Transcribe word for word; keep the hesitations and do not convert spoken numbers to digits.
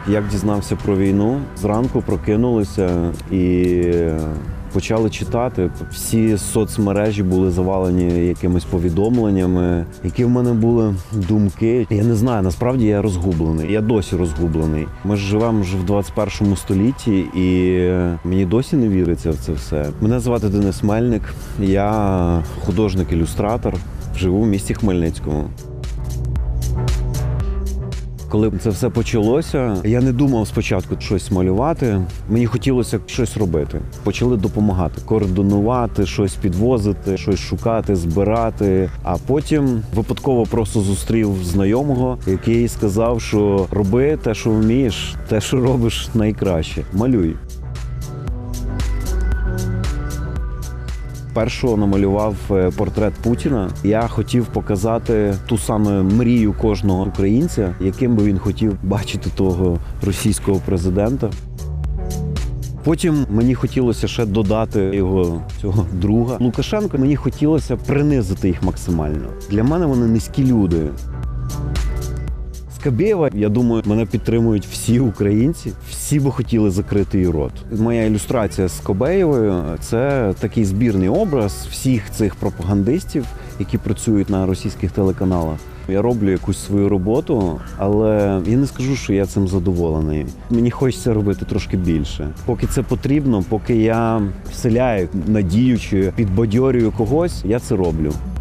Як дізнався про війну, зранку прокинулися і почали читати. Всі соцмережі були завалені якимись повідомленнями, які в мене були думки. Я не знаю, насправді я розгублений. Я досі розгублений. Ми ж живемо вже в двадцять першому столітті і мені досі не віриться в це все. Мене звати Денис Мельник, я художник-ілюстратор, живу в місті Хмельницькому. Коли це все почалося, я не думав спочатку щось малювати. Мені хотілося щось робити. Почали допомагати, координувати, щось підвозити, щось шукати, збирати. А потім випадково просто зустрів знайомого, який сказав, що роби те, що вмієш, те, що робиш найкраще. Малюй. Першого намалював портрет Путіна. Я хотів показати ту саму мрію кожного українця, яким би він хотів бачити того російського президента. Потім мені хотілося ще додати його цього друга Лукашенка. Мені хотілося принизити їх максимально. Для мене вони низькі люди. Скабєєва, я думаю, мене підтримують всі українці. Всі би хотіли закрити її рот. Моя ілюстрація з Скабєєвою – це такий збірний образ всіх цих пропагандистів, які працюють на російських телеканалах. Я роблю якусь свою роботу, але я не скажу, що я цим задоволений. Мені хочеться робити трошки більше. Поки це потрібно, поки я вселяю надію чи підбадьорюю когось, я це роблю.